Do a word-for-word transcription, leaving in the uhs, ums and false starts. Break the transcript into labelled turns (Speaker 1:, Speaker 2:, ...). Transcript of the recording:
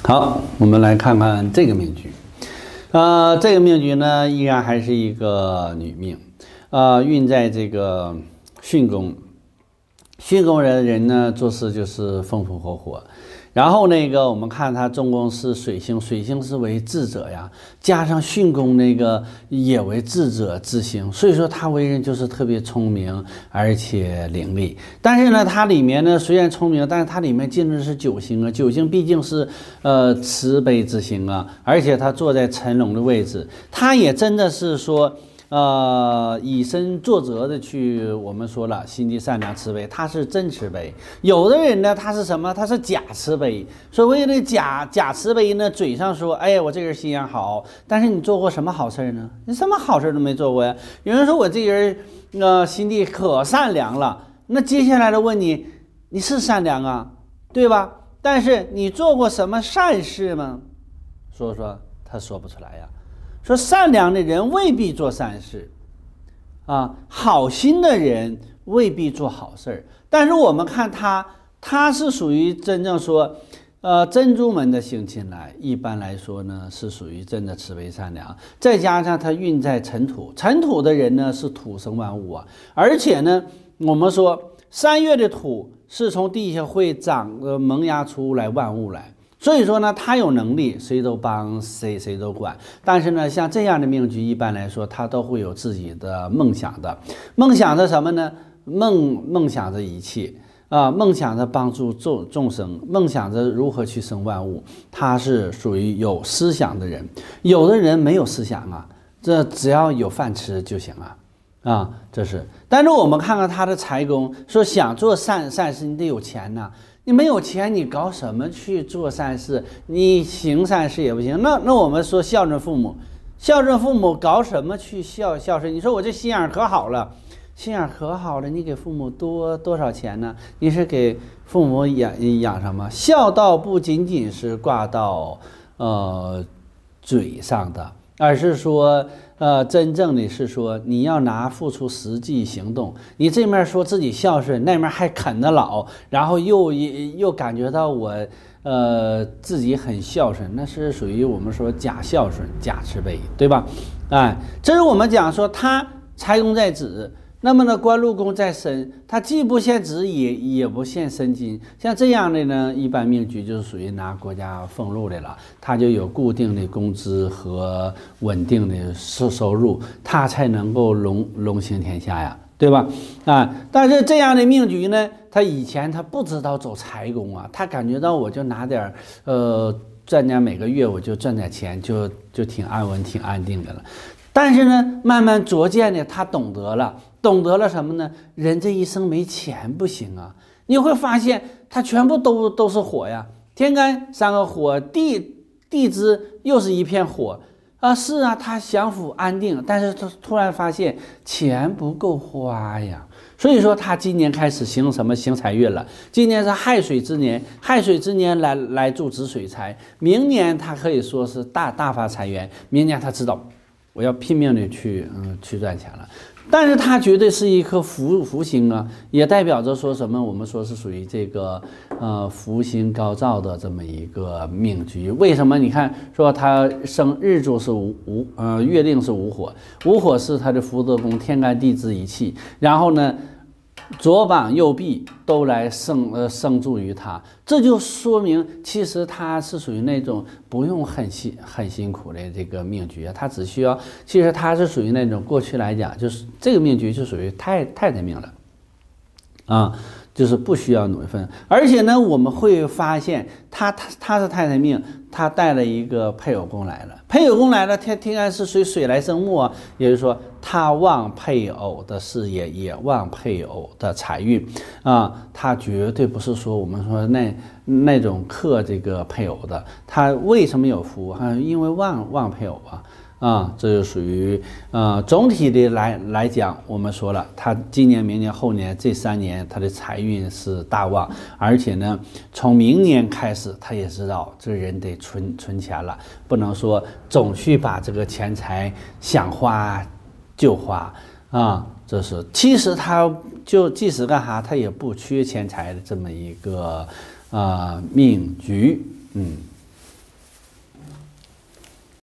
Speaker 1: 好，我们来看看这个命局。呃，这个命局呢，依然还是一个女命，呃，运在这个巽宫。巽宫人人呢，做事就是风风火火。然后那个，我们看他中宫是水星，水星是为智者呀，加上巽宫那个也为智者之星，所以说他为人就是特别聪明，而且伶俐。但是呢，他里面呢虽然聪明，但是他里面进的是九星啊，九星毕竟是呃慈悲之星啊，而且他坐在辰龙的位置，他也真的是说。呃，以身作则的去，我们说了，心地善良慈悲，他是真慈悲。有的人呢，他是什么？他是假慈悲。所谓的假假慈悲呢，嘴上说，哎，我这人心眼好，但是你做过什么好事呢？你什么好事都没做过呀。有人说我这人，呃，心地可善良了，那接下来的问你，你是善良啊，对吧？但是你做过什么善事吗？说说，他说不出来呀。说善良的人未必做善事，啊，好心的人未必做好事。但是我们看他，他是属于真正说，呃，珍珠门的星进来，一般来说呢是属于真的慈悲善良。再加上他运在尘土，尘土的人呢是土生万物啊，而且呢，我们说三月的土是从地下会长呃萌芽出来万物来。所以说呢，他有能力，谁都帮，谁谁都管。但是呢，像这样的命局，一般来说，他都会有自己的梦想的。梦想着什么呢？梦梦想着一切啊，梦想着帮助众众生，梦想着如何去生万物。他是属于有思想的人。有的人没有思想啊，这只要有饭吃就行啊。啊，这是。但是我们看看他的财宫，说想做善善事，你得有钱呐、啊。你没有钱，你搞什么去做善事？你行善事也不行。那那我们说孝顺父母，孝顺父母搞什么去孝孝顺？你说我这心眼可好了，心眼可好了，你给父母多多少钱呢？你是给父母养养什么？孝道不仅仅是挂到呃嘴上的，而是说。呃，真正的是说，你要拿付出实际行动。你这面说自己孝顺，那面还啃得老，然后又又感觉到我呃自己很孝顺，那是属于我们说假孝顺、假慈悲，对吧？哎，这是我们讲说他财宫在子。那么呢，官禄宫在身，它既不限子也也不限身金，像这样的呢，一般命局就是属于拿国家俸禄的了，它就有固定的工资和稳定的收收入，它才能够龙龙行天下呀，对吧？啊，但是这样的命局呢，他以前他不知道走财宫啊，他感觉到我就拿点呃赚点每个月我就赚点钱，就就挺安稳、挺安定的了。但是呢，慢慢逐渐的，他懂得了，懂得了什么呢？人这一生没钱不行啊！你会发现，他全部都都是火呀，天干三个火，地地支又是一片火啊！是啊，他享福安定，但是他突然发现钱不够花呀，所以说他今年开始行什么行财运了？今年是亥水之年，亥水之年来来助子水财，明年他可以说是大大发财源，明年他知道。我要拼命的去嗯去赚钱了，但是它绝对是一颗福福星啊，也代表着说什么？我们说是属于这个呃福星高照的这么一个命局。为什么？你看说它生日柱是午午呃月令是午火，午火是它的福德宫，天干地支一气，然后呢。左膀右臂都来生呃生助于他，这就说明其实他是属于那种不用很辛很辛苦的这个命局啊，他只需要其实他是属于那种过去来讲就是这个命局就属于太太太命了啊，就是不需要努力分，而且呢我们会发现他他他是太太命，他带了一个配偶宫来了，配偶宫来了，天天干是水水来生木啊，也就是说他旺配偶的事业，也旺配偶的财运啊，他绝对不是说我们说那那种克这个配偶的，他为什么有福啊？因为旺旺配偶啊。啊，这就属于呃总体的来来讲，我们说了，他今年、明年、后年这三年，他的财运是大旺，而且呢，从明年开始，他也知道这人得存存钱了，不能说总去把这个钱财想花就花啊。这是其实他就即使干啥，他也不缺钱财的这么一个呃命局，嗯。